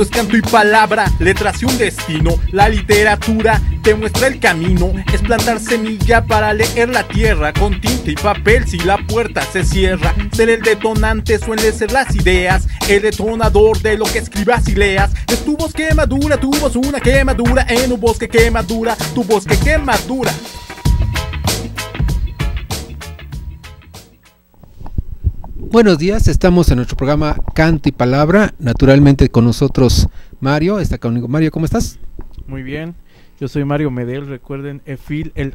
Esto es canto y palabra, letras y un destino. La literatura te muestra el camino. Es plantar semilla para leer la tierra. Con tinta y papel si la puerta se cierra. Ser el detonante suele ser las ideas. El detonador de lo que escribas y leas. Es tu voz que madura, tu voz una quemadura. En un bosque que madura, tu voz que madura. Buenos días, estamos en nuestro programa Canto y Palabra, naturalmente con nosotros Mario, está conmigo. Mario, ¿cómo estás? Muy bien, yo soy Mario Medel, recuerden, el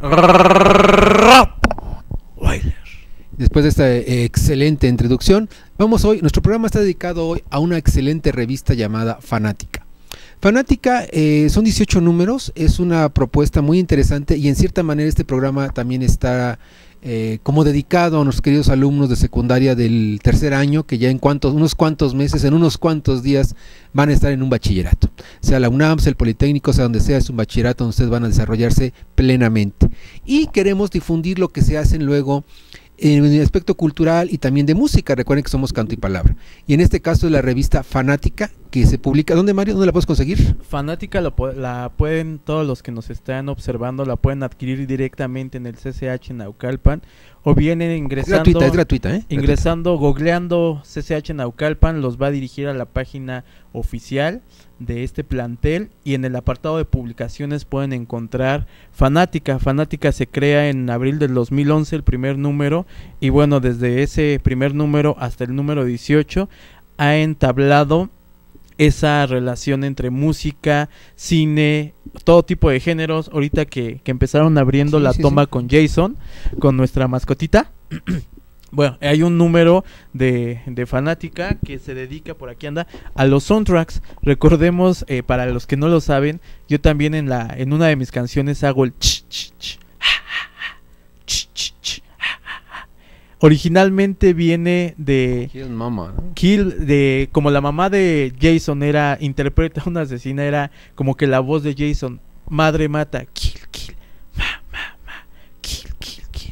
Después de esta excelente introducción, nuestro programa está dedicado hoy a una excelente revista llamada Fanática. Fanática son 18 números, es una propuesta muy interesante y en cierta manera este programa también está como dedicado a nuestros queridos alumnos de secundaria del tercer año, que ya en unos cuantos meses, en unos cuantos días van a estar en un bachillerato, sea la UNAM, sea el Politécnico, sea donde sea, es un bachillerato donde ustedes van a desarrollarse plenamente y queremos difundir lo que se hacen luego en el aspecto cultural y también de música. Recuerden que somos Canto y Palabra y en este caso es la revista Fanática que se publica. ¿Dónde, Mario? ¿Dónde la puedes conseguir? Fanática la pueden, todos los que nos están observando la pueden adquirir directamente en el CCH Naucalpan o bien ingresando, es gratuita, ingresando, googleando CCH Naucalpan, los va a dirigir a la página oficial de este plantel y en el apartado de publicaciones pueden encontrar Fanática. Fanática se crea en abril del 2011, el primer número, y bueno, desde ese primer número hasta el número 18 ha entablado esa relación entre música, cine, todo tipo de géneros. Ahorita que empezaron abriendo toma con Jason, con nuestra mascotita. Bueno, hay un número de Fanática que se dedica, por aquí anda, a los soundtracks. Recordemos, para los que no lo saben, yo también en una de mis canciones hago el ch, ch, ch, ch, ch, ch. Originalmente viene de Kill Mama, ¿no? de como la mamá de Jason interpreta a una asesina, era como que la voz de Jason, madre mata, kill, kill, kill, kill, kill,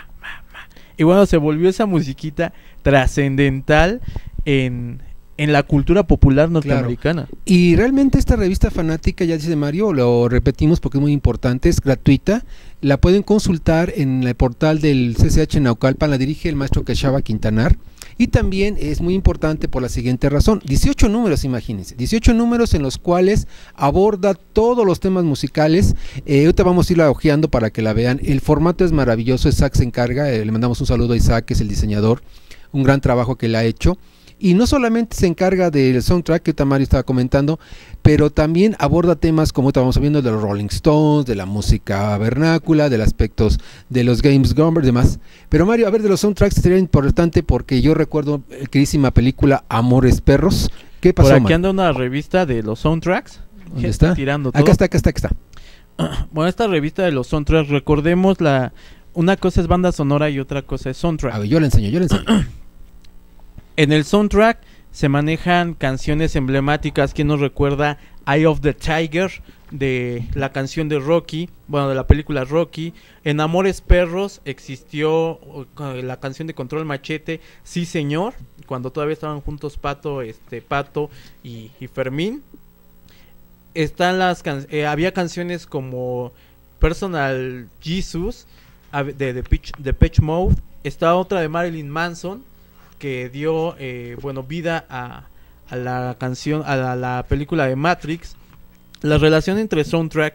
y bueno, se volvió esa musiquita trascendental en la cultura popular norteamericana. Claro. Y realmente esta revista Fanática, ya dice Mario, lo repetimos porque es muy importante, es gratuita, la pueden consultar en el portal del CCH Naucalpan, la dirige el maestro Quechaba Quintanar, y también es muy importante por la siguiente razón: 18 números, imagínense, 18 números en los cuales aborda todos los temas musicales. Ahorita vamos a irla hojeando para que la vean. El formato es maravilloso, Isaac se encarga, le mandamos un saludo a Isaac, que es el diseñador, un gran trabajo que le ha hecho. Y no solamente se encarga del soundtrack que Mario estaba comentando, pero también aborda temas como estamos viendo de los Rolling Stones, de la música vernácula, de los aspectos de los James Gumber y demás. Pero Mario, a ver, de los soundtracks sería importante porque yo recuerdo la queridísima película Amores Perros. ¿Qué pasó, por aquí anda una revista de los soundtracks. ¿Dónde está? Tirando todo. Acá está. Bueno, esta revista de los soundtracks, recordemos, una cosa es banda sonora y otra cosa es soundtrack. A ver, yo le enseño. En el soundtrack se manejan canciones emblemáticas. ¿Quién nos recuerda Eye of the Tiger, de la canción de Rocky, bueno, de la película Rocky? En Amores Perros existió la canción de Control Machete, Sí Señor, cuando todavía estaban juntos Pato y Fermín. Están había canciones como Personal Jesus de Depeche Mode. Está otra de Marilyn Manson que dio vida a la canción, a la película de Matrix. La relación entre soundtrack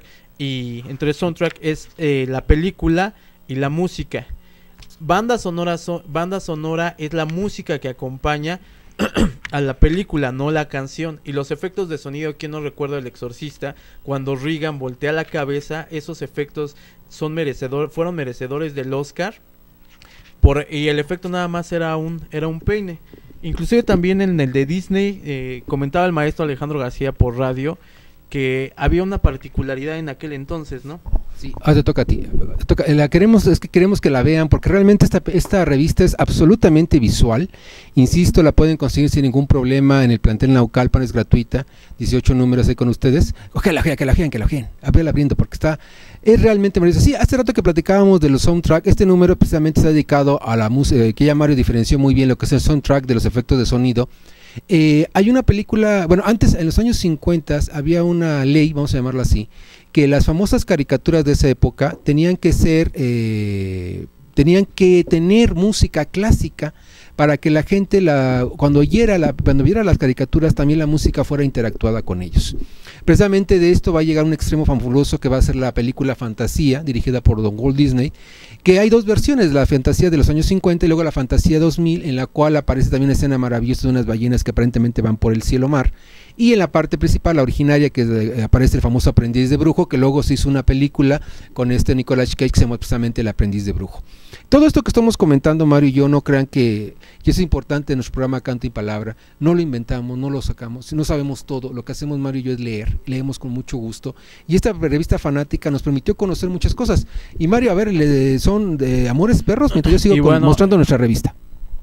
es la película y la música. Banda sonora es la música que acompaña a la película, no la canción. Y los efectos de sonido, ¿quién no recuerda El Exorcista? Cuando Regan voltea la cabeza, esos efectos fueron merecedores del Oscar. Y el efecto nada más era un peine. Inclusive también en el de Disney, comentaba el maestro Alejandro García por radio que había una particularidad en aquel entonces, ¿no? Sí, te toca a ti. Queremos que la vean porque realmente esta revista es absolutamente visual. Insisto, la pueden conseguir sin ningún problema en el plantel Naucalpan, es gratuita, 18 números ahí con ustedes. Que la vean, a verla abriendo porque es realmente maravilloso. Sí, hace rato que platicábamos de los soundtrack, este número precisamente está dedicado a la música, que ya Mario diferenció muy bien lo que es el soundtrack de los efectos de sonido. Hay una película, bueno, antes en los años 50 había una ley, vamos a llamarla así, que las famosas caricaturas de esa época tenían que tener música clásica para que la gente cuando viera las caricaturas también la música fuera interactuada con ellos. Precisamente de esto va a llegar un extremo fabuloso que va a ser la película Fantasía, dirigida por Don Walt Disney, que hay dos versiones, la Fantasía de los años 50 y luego la Fantasía 2000, en la cual aparece también una escena maravillosa de unas ballenas que aparentemente van por el cielo mar. Y en la parte principal, la originaria, que aparece el famoso Aprendiz de Brujo, que luego se hizo una película con Nicolas Cage que se llama precisamente El Aprendiz de Brujo. Todo esto que estamos comentando, Mario y yo, no crean que, y es importante en nuestro programa Canto y Palabra, no lo inventamos, no lo sacamos, no sabemos todo. Lo que hacemos Mario y yo es leer, leemos con mucho gusto. Y esta revista fanática nos permitió conocer muchas cosas. Y Mario, a ver, son de Amores Perros, mientras yo sigo mostrando nuestra revista.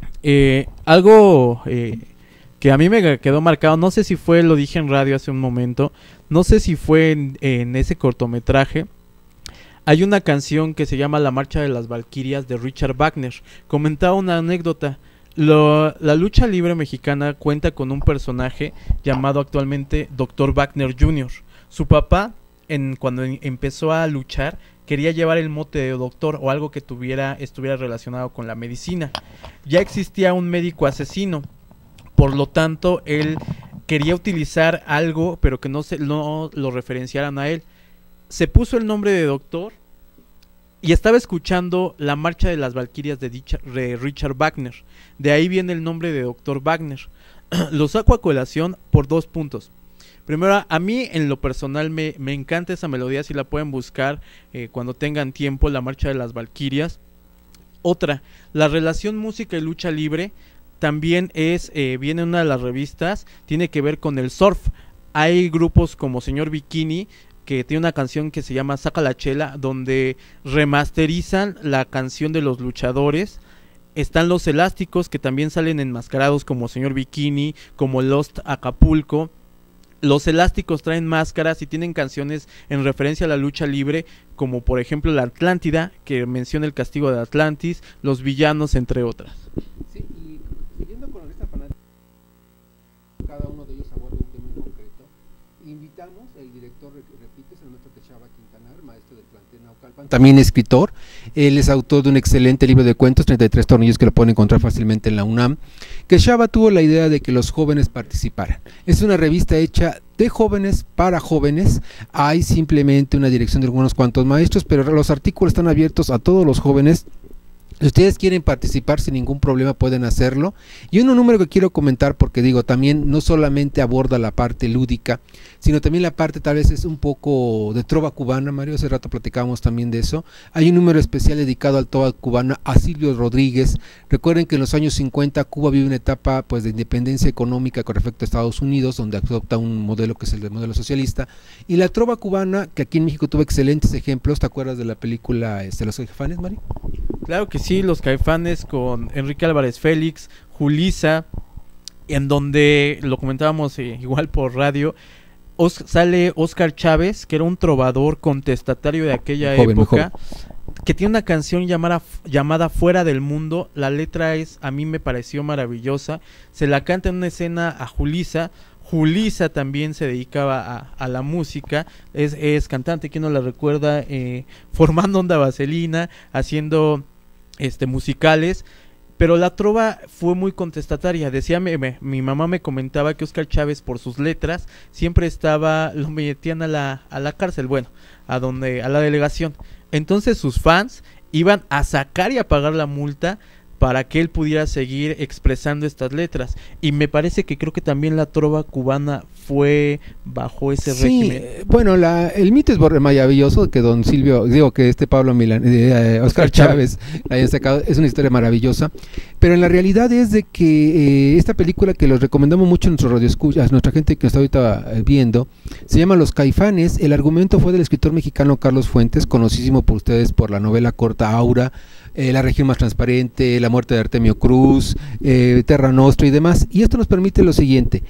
Algo que a mí me quedó marcado, no sé si fue, lo dije en radio hace un momento, no sé si fue en ese cortometraje. Hay una canción que se llama La Marcha de las Valquirias de Richard Wagner. Comentaba una anécdota. La lucha libre mexicana cuenta con un personaje llamado actualmente Dr. Wagner Jr. Su papá, cuando empezó a luchar, quería llevar el mote de doctor o algo que estuviera relacionado con la medicina. Ya existía un médico asesino, por lo tanto él quería utilizar algo, pero que no lo referenciaran a él. Se puso el nombre de doctor y estaba escuchando La Marcha de las Valquirias de Richard Wagner. De ahí viene el nombre de Dr. Wagner. Lo saco a colación por 2 puntos. Primero, a mí en lo personal me encanta esa melodía, si la pueden buscar cuando tengan tiempo, La Marcha de las Valquirias. Otra, la relación música y lucha libre también viene en una de las revistas, tiene que ver con el surf. Hay grupos como Señor Bikini, que tiene una canción que se llama Saca la Chela, donde remasterizan la canción de los luchadores. Están Los Elásticos, que también salen enmascarados como Señor Bikini, como Lost Acapulco. Los Elásticos traen máscaras y tienen canciones en referencia a la lucha libre, como por ejemplo La Atlántida, que menciona el castigo de Atlantis, Los Villanos, entre otras. Sí, y siguiendo con esta fanática, cada uno de ellos aborda un tema en concreto. Invitamos, el director, repite, es el maestro Quechava Quintanar, maestro del plantel Naucalpan, también escritor. Él es autor de un excelente libro de cuentos, 33 tornillos, que lo pueden encontrar fácilmente en la UNAM. Quechava tuvo la idea de que los jóvenes participaran. Es una revista hecha de jóvenes para jóvenes. Hay simplemente una dirección de algunos cuantos maestros, pero los artículos están abiertos a todos los jóvenes. Si ustedes quieren participar sin ningún problema pueden hacerlo. Y un número que quiero comentar, porque digo, también no solamente aborda la parte lúdica, sino también la parte tal vez es un poco de trova cubana, Mario, hace rato platicábamos también de eso. Hay un número especial dedicado al trova cubana, a Silvio Rodríguez. Recuerden que en los años 50 Cuba vive una etapa pues de independencia económica con respecto a Estados Unidos, donde adopta un modelo que es el modelo socialista. Y la trova cubana, que aquí en México tuvo excelentes ejemplos. ¿Te acuerdas de la película Los Caifanes, Mario? Claro que sí, Los Caifanes con Enrique Álvarez Félix, Julissa, en donde lo comentábamos igual por radio, sale Oscar Chávez, que era un trovador contestatario de aquella época, que tiene una canción llamada Fuera del Mundo. La letra a mí me pareció maravillosa, se la canta en una escena a Julissa. Julissa también se dedicaba a la música, es cantante, quien no la recuerda, formando Onda Vaselina, haciendo musicales, pero la trova fue muy contestataria. Decía, mi mamá me comentaba que Oscar Chávez, por sus letras, siempre lo metían a la cárcel, bueno, a la delegación. Entonces sus fans iban a sacar y a pagar la multa para que él pudiera seguir expresando estas letras. Y me parece que creo que también la trova cubana fue bajo ese régimen. Bueno, el mito es maravilloso que don Silvio, que Pablo Milán, Oscar Chávez la haya sacado, es una historia maravillosa, pero en la realidad es de que esta película, que los recomendamos mucho a nuestros radioescuchas, nuestra gente que está ahorita viendo, se llama Los Caifanes. El argumento fue del escritor mexicano Carlos Fuentes, conocidísimo por ustedes por la novela corta Aura, La Región Más Transparente, La Muerte de Artemio Cruz, Terra Nostra y demás. Y esto nos permite lo siguiente: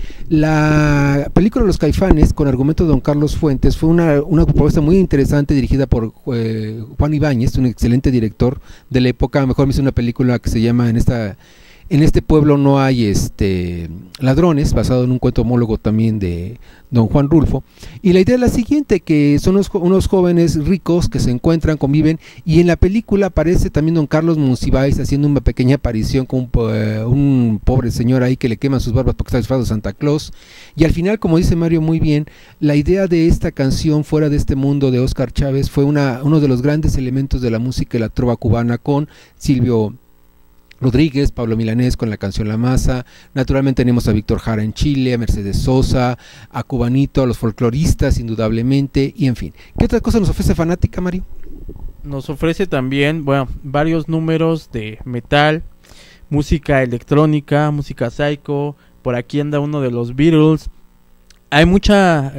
la película Los Caifanes, con argumento de don Carlos Fuentes, fue una propuesta muy interesante, dirigida por Juan Ibáñez, un excelente director de la época. Mejor me hizo una película que se llama en este pueblo no hay ladrones, basado en un cuento homólogo también de don Juan Rulfo, y la idea es la siguiente, que son unos jóvenes ricos que se encuentran, conviven, y en la película aparece también don Carlos Monsiváis haciendo una pequeña aparición con un pobre señor ahí que le queman sus barbas porque está disfrazado de Santa Claus, y al final, como dice Mario muy bien, la idea de esta canción Fuera de este mundo de Óscar Chávez fue uno de los grandes elementos de la música y la trova cubana, con Silvio Rodríguez, Pablo Milanés con la canción La Masa, naturalmente tenemos a Víctor Jara en Chile, a Mercedes Sosa, a Cubanito, a los folcloristas indudablemente, y en fin. ¿Qué otra cosa nos ofrece Fanática, Mario? Nos ofrece también, bueno, varios números de metal, música electrónica, música psycho, por aquí anda uno de los Beatles. Hay mucha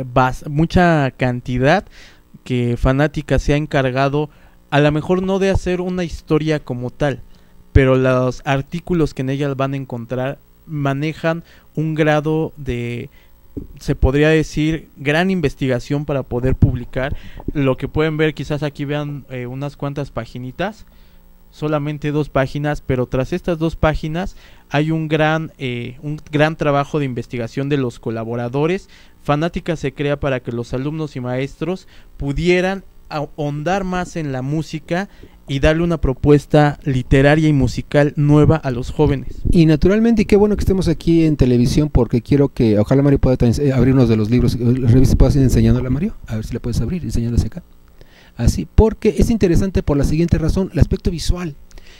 cantidad que Fanática se ha encargado, a lo mejor no de hacer una historia como tal, pero los artículos que en ella van a encontrar manejan un grado de, se podría decir, gran investigación para poder publicar. Lo que pueden ver, quizás aquí vean unas cuantas paginitas, solamente 2 páginas, pero tras estas 2 páginas hay un gran trabajo de investigación de los colaboradores. Fanática se crea para que los alumnos y maestros pudieran ahondar más en la música y darle una propuesta literaria y musical nueva a los jóvenes. Y naturalmente, y qué bueno que estemos aquí en televisión, porque quiero que, ojalá Mario pueda abrir uno de los libros, la revista puedas ir enseñándola, Mario, a ver si la puedes abrir, enseñándose acá, así, porque es interesante por la siguiente razón, el aspecto visual.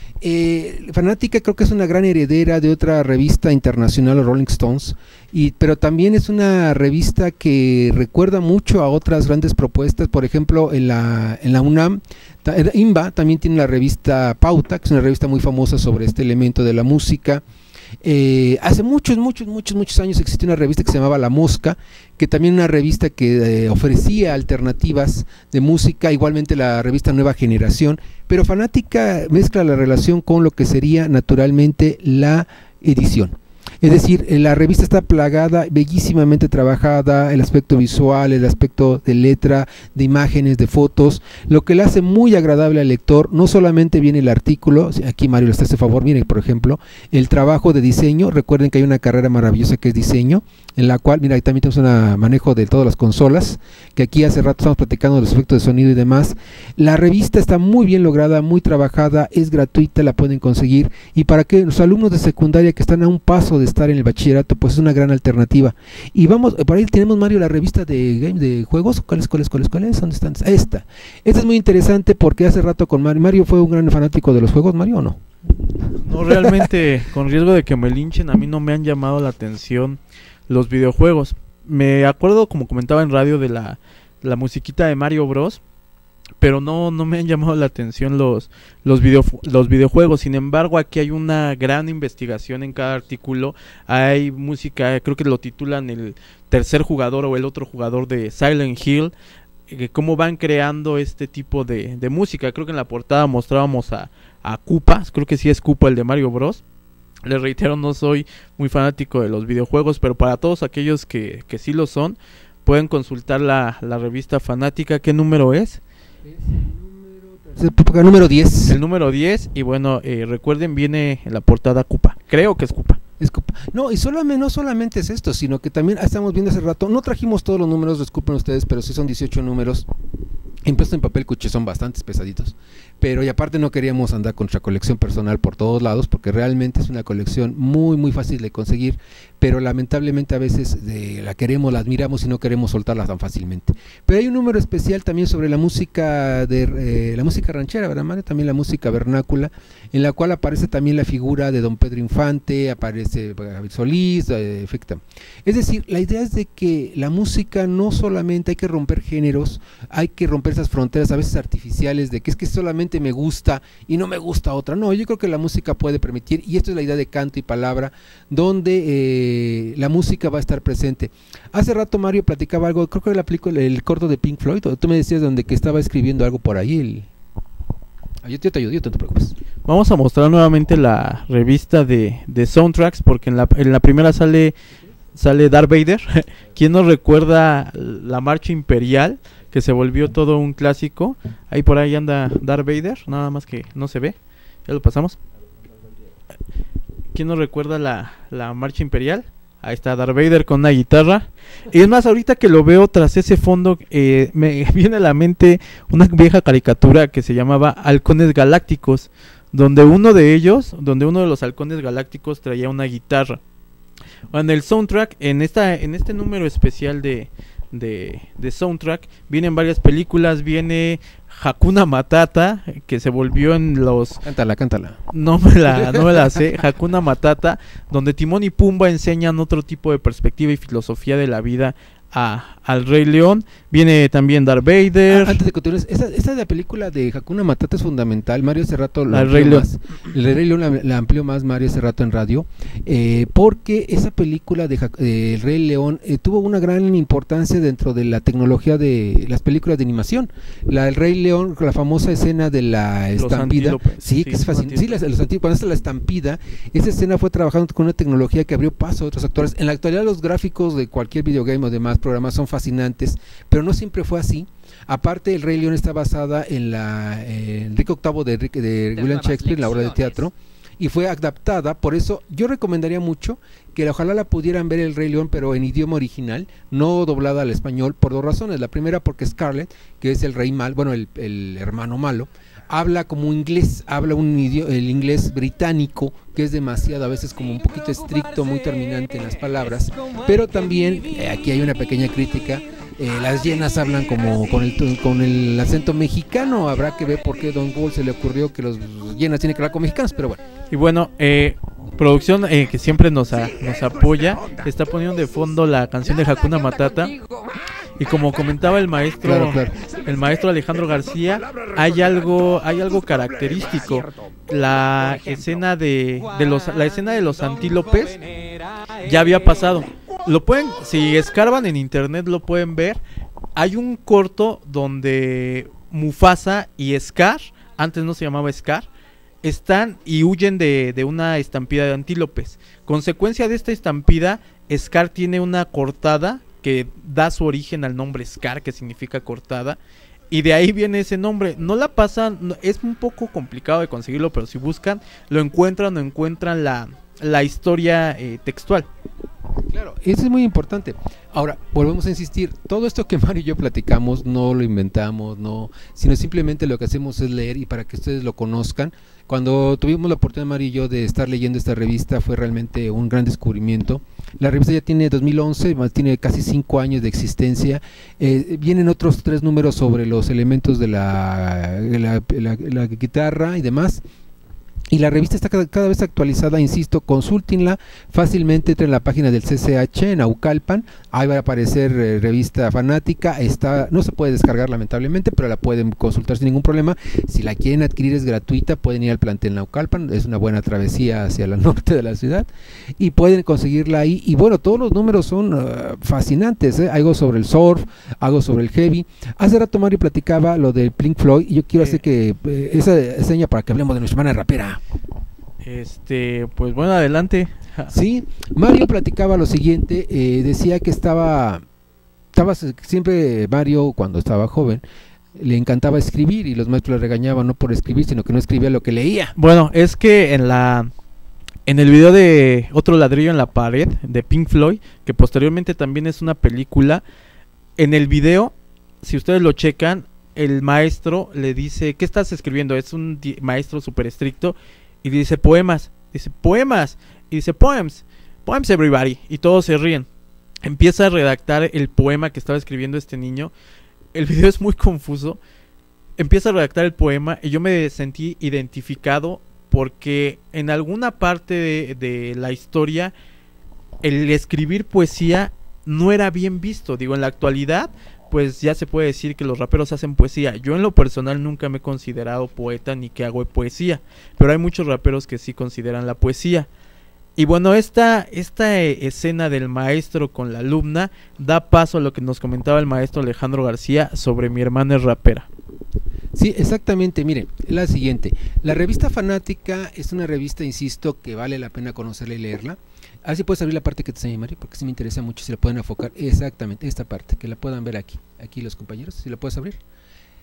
Fanática creo que es una gran heredera de otra revista internacional, Rolling Stones, pero también es una revista que recuerda mucho a otras grandes propuestas. Por ejemplo, en la UNAM, IMBA también tiene la revista Pauta, que es una revista muy famosa sobre este elemento de la música. Hace muchos años existió una revista que se llamaba La Mosca, que también una revista que ofrecía alternativas de música, igualmente la revista Nueva Generación, pero Fanática mezcla la relación con lo que sería naturalmente la edición. Es decir, la revista está plagada, bellísimamente trabajada, el aspecto visual, el aspecto de letra, de imágenes, de fotos, lo que le hace muy agradable al lector. No solamente viene el artículo, aquí Mario les hace favor, miren por ejemplo, el trabajo de diseño. Recuerden que hay una carrera maravillosa que es diseño, en la cual, mira, ahí también tenemos un manejo de todas las consolas, que aquí hace rato estamos platicando de los efectos de sonido y demás. La revista está muy bien lograda, muy trabajada, es gratuita, la pueden conseguir, y para que los alumnos de secundaria que están a un paso de estar en el bachillerato, pues es una gran alternativa. Y vamos, por ahí tenemos, Mario, la revista de juegos. ¿Cuál es? ¿Dónde están? Esta es muy interesante porque hace rato con Mario fue un gran fanático de los juegos, Mario, ¿o no? No, realmente, con riesgo de que me linchen, a mí no me han llamado la atención los videojuegos. Me acuerdo, como comentaba en radio, de la musiquita de Mario Bros, pero no me han llamado la atención los videojuegos. Sin embargo, aquí hay una gran investigación en cada artículo. Hay música, creo que lo titulan el tercer jugador o el otro jugador de Silent Hill, cómo van creando este tipo de música. Creo que en la portada mostrábamos a Koopa, creo que sí es Koopa el de Mario Bros. Les reitero, no soy muy fanático de los videojuegos, pero para todos aquellos que sí lo son, pueden consultar la revista Fanática. ¿Qué número es? El número 10. El número 10, y bueno, recuerden, viene en la portada Koopa. Creo que es Koopa. No, y no solamente es esto, sino que también estamos viendo hace rato, no trajimos todos los números, disculpen ustedes, pero sí son 18 números. Impreso en papel cuche, son bastantes pesaditos, pero y aparte no queríamos andar con nuestra colección personal por todos lados, porque realmente es una colección muy fácil de conseguir, pero lamentablemente a veces la queremos, la admiramos y no queremos soltarla tan fácilmente. Pero hay un número especial también sobre la música la música ranchera, ¿verdad, Mario? También la música vernácula, en la cual aparece también la figura de don Pedro Infante, aparece Javier Solís, es decir, la idea es de que la música no solamente hay que romper géneros, hay que romper esas fronteras a veces artificiales de que es que solamente me gusta y no me gusta otra. No, yo creo que la música puede permitir, y esto es la idea de canto y palabra, donde la música va a estar presente. Hace rato Mario platicaba algo, creo que la película, el corto de Pink Floyd, tú me decías donde que estaba escribiendo algo por ahí. Yo te ayudo, no te preocupes. Vamos a mostrar nuevamente la revista de soundtracks, porque en la primera sale Darth Vader. ¿Quién nos recuerda la marcha imperial, que se volvió todo un clásico? Ahí por ahí anda Darth Vader, nada más que no se ve. Ya lo pasamos. ¿quién nos recuerda la marcha imperial? Ahí está Darth Vader con una guitarra. Y es más, ahorita que lo veo tras ese fondo, me viene a la mente una vieja caricatura que se llamaba Halcones Galácticos, donde uno de los halcones galácticos traía una guitarra. En el soundtrack, en este número especial de soundtrack, vienen varias películas. Viene Hakuna Matata, que se volvió en los... Cántala. No me la sé. Hakuna Matata, donde Timón y Pumba enseñan otro tipo de perspectiva y filosofía de la vida al Rey León. Viene también Darth Vader. Antes de continuar, esta de la película de Hakuna Matata es fundamental. Mario hace rato El Rey León la amplió más Mario hace rato en radio, porque esa película de El Rey León tuvo una gran importancia dentro de la tecnología de las películas de animación. El Rey León, la famosa escena de la estampida, sí, que es fascinante. Sí, cuando está la estampida, esa escena fue trabajando con una tecnología que abrió paso a otros actores. En la actualidad los gráficos de cualquier videogame o demás programas son fascinantes, pero no siempre fue así. Aparte, El Rey León está basada en Enrique VIII de William Shakespeare, la obra de teatro, y fue adaptada. Por eso yo recomendaría mucho que ojalá la pudieran ver El Rey León, pero en idioma original, no doblada al español, por dos razones. La primera, porque Scarlett, que es el rey mal, bueno, el hermano malo, habla como inglés, habla el inglés británico, que es demasiado, a veces como un poquito estricto, muy terminante en las palabras, pero también, aquí hay una pequeña crítica, las hienas hablan como con el acento mexicano. Habrá que ver por qué Don Gold se le ocurrió que los hienas tienen que hablar con mexicanos, pero bueno. Y bueno, producción que siempre nos apoya, está poniendo de fondo la canción de Hakuna Matata. Y como comentaba el maestro, claro. El maestro Alejandro García, hay algo característico. La escena de los antílopes ya había pasado. Si escarban en internet lo pueden ver. Hay un corto donde Mufasa y Scar, antes no se llamaba Scar, están y huyen de una estampida de antílopes. Consecuencia de esta estampida, Scar tiene una cortada que da su origen al nombre Scar, que significa cortada, y de ahí viene ese nombre. No la pasan, es un poco complicado de conseguirlo, pero si buscan, lo encuentran la historia textual. Claro, eso es muy importante. Ahora, volvemos a insistir, todo esto que Mario y yo platicamos no lo inventamos, sino simplemente lo que hacemos es leer, y para que ustedes lo conozcan. Cuando tuvimos la oportunidad, Mario y yo, de estar leyendo esta revista, fue realmente un gran descubrimiento. La revista ya tiene 2011, tiene casi 5 años de existencia. Vienen otros 3 números sobre los elementos de la guitarra y demás. Y la revista está cada vez actualizada, insisto, consúltenla fácilmente, entren en la página del CCH en Naucalpan, ahí va a aparecer revista fanática, no se puede descargar lamentablemente, pero la pueden consultar sin ningún problema. Si la quieren adquirir es gratuita, pueden ir al plantel Naucalpan, es una buena travesía hacia el norte de la ciudad, y pueden conseguirla ahí. Y bueno, todos los números son fascinantes, algo sobre el surf, algo sobre el heavy. Hace rato Mario platicaba lo del Pink Floyd, y yo quiero hacer que esa seña para que hablemos de nuestra hermana rapera. Pues bueno, adelante. Sí, Mario platicaba lo siguiente, decía que estaba siempre Mario, cuando estaba joven, le encantaba escribir, y los maestros le regañaban no por escribir, sino que no escribía lo que leía. Bueno, es que en el video de Otro ladrillo en la pared de Pink Floyd, que posteriormente también es una película, en el video, si ustedes lo checan, el maestro le dice, ¿qué estás escribiendo? Es un maestro súper estricto, y dice poemas, y dice poems everybody, y todos se ríen. Empieza a redactar el poema que estaba escribiendo este niño. El video es muy confuso. Empieza a redactar el poema y yo me sentí identificado, porque en alguna parte de la historia el escribir poesía no era bien visto. Digo, en la actualidad pues ya se puede decir que los raperos hacen poesía. Yo en lo personal nunca me he considerado poeta ni que hago poesía, pero hay muchos raperos que sí consideran la poesía. Y bueno, esta escena del maestro con la alumna da paso a lo que nos comentaba el maestro Alejandro García sobre Mi hermana es rapera. Sí, exactamente, miren, la siguiente. La revista Fanática es una revista, insisto, que vale la pena conocerla y leerla. Así puedes abrir la parte que te enseñé, Mario, porque sí me interesa mucho si la pueden enfocar. Exactamente, esta parte, que la puedan ver aquí los compañeros, si la puedes abrir.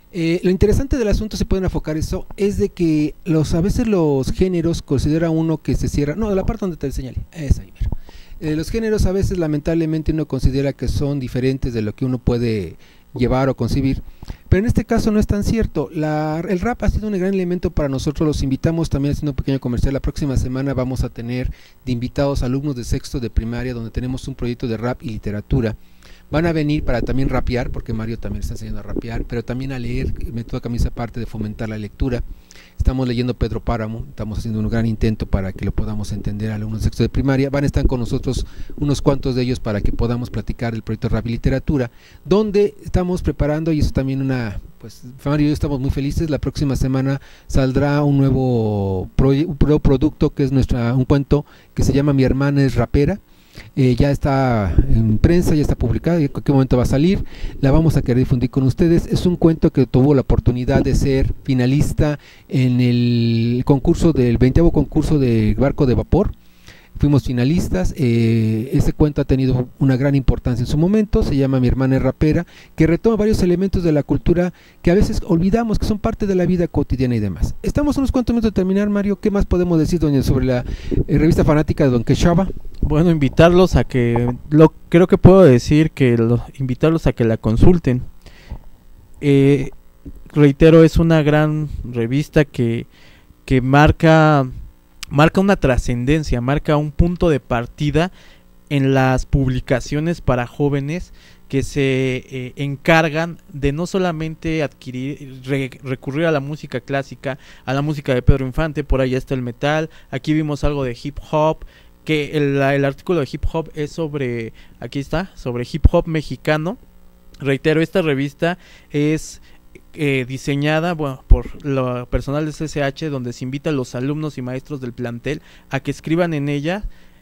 Lo interesante del asunto, se pueden enfocar eso, es de que a veces los géneros considera uno que se cierra, no, de la parte donde te señalé, esa ahí, mira. Los géneros a veces lamentablemente uno considera que son diferentes de lo que uno puede llevar o concebir, pero en este caso no es tan cierto. El rap ha sido un gran elemento para nosotros. Los invitamos también, haciendo un pequeño comercial, la próxima semana vamos a tener de invitados alumnos de sexto de primaria, donde tenemos un proyecto de rap y literatura. Van a venir para también rapear, porque Mario también está enseñando a rapear, pero también a leer. Me toca a mí esa parte de fomentar la lectura. Estamos leyendo Pedro Páramo, estamos haciendo un gran intento para que lo podamos entender a alumnos de sexto de primaria. Van a estar con nosotros unos cuantos de ellos para que podamos platicar del proyecto Rap y Literatura, donde estamos preparando, y eso también pues Mario y yo estamos muy felices. La próxima semana saldrá un nuevo producto, que es un cuento que se llama Mi hermana es rapera. Ya está en prensa, ya está publicada, y en cualquier momento va a salir. La vamos a querer difundir con ustedes. Es un cuento que tuvo la oportunidad de ser finalista en el concurso del 20º concurso de barco de vapor. Fuimos finalistas. Ese cuento ha tenido una gran importancia en su momento. Se llama Mi hermana es rapera, que retoma varios elementos de la cultura que a veces olvidamos, que son parte de la vida cotidiana y demás. Estamos unos cuantos minutos de terminar, Mario. ¿Qué más podemos decir, doña, sobre la revista fanática de Don Quechaba? Bueno, invitarlos a que, creo que puedo decir que invitarlos a que la consulten. Reitero, es una gran revista que marca una trascendencia, marca un punto de partida en las publicaciones para jóvenes que se encargan de no solamente recurrir a la música clásica, a la música de Pedro Infante. Por ahí está el metal, aquí vimos algo de hip hop, que el artículo de hip hop es sobre hip hop mexicano. Reitero, esta revista es diseñada por lo personal de CCH, donde se invita a los alumnos y maestros del plantel a que escriban en ella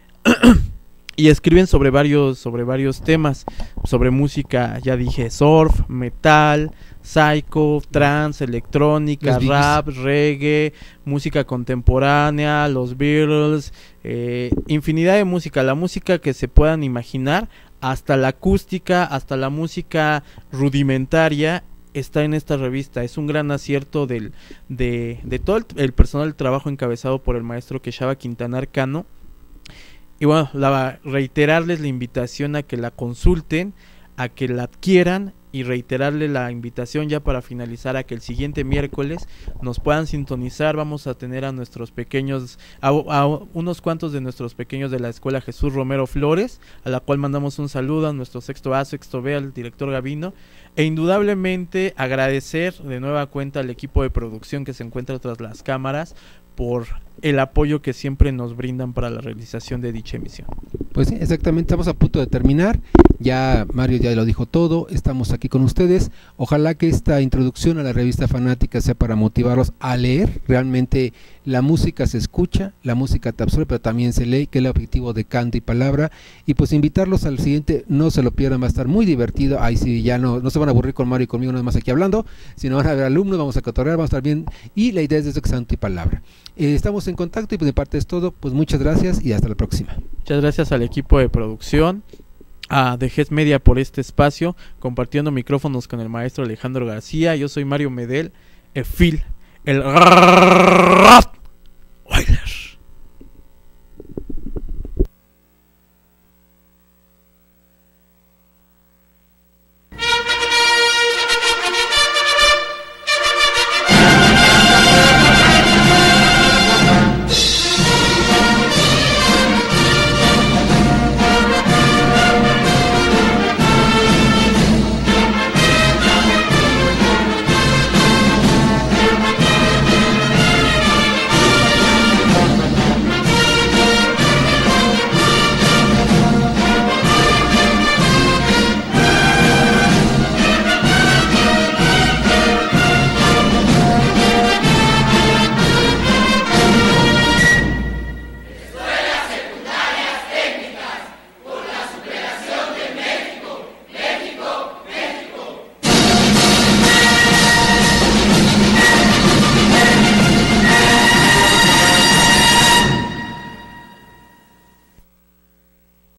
y escriben sobre varios temas, sobre música, ya dije, surf, metal, psycho, trance, electrónica, rap, reggae, música contemporánea, los Beatles, infinidad de música, la música que se puedan imaginar, hasta la acústica, hasta la música rudimentaria, está en esta revista. Es un gran acierto de todo el personal de trabajo encabezado por el maestro Quechaba Quintanar Cano. Y bueno, reiterarles la invitación a que la consulten, a que la adquieran, y reiterarle la invitación ya para finalizar a que el siguiente miércoles nos puedan sintonizar. Vamos a tener a nuestros pequeños, a unos cuantos de nuestros pequeños de la Escuela Jesús Romero Flores, a la cual mandamos un saludo, a nuestro sexto A, sexto B, al director Gavino, e indudablemente agradecer de nueva cuenta al equipo de producción que se encuentra tras las cámaras por el apoyo que siempre nos brindan para la realización de dicha emisión. Pues sí, exactamente, estamos a punto de terminar. Ya Mario ya lo dijo todo, estamos aquí con ustedes. Ojalá que esta introducción a la revista fanática sea para motivarlos a leer. Realmente la música se escucha, la música te absorbe, pero también se lee, que es el objetivo de Canto y Palabra. Y pues invitarlos al siguiente, no se lo pierdan, va a estar muy divertido. Ahí sí, ya no se van a aburrir con Mario y conmigo nada más aquí hablando, sino van a ver alumnos, vamos a cotorrear, vamos a estar bien. Y la idea es eso, que Canto y Palabra. Estamos en contacto, y pues de parte es todo. Pues muchas gracias y hasta la próxima. Muchas gracias al equipo de producción, a The Ges Media por este espacio, compartiendo micrófonos con el maestro Alejandro García. Yo soy Mario Medel, el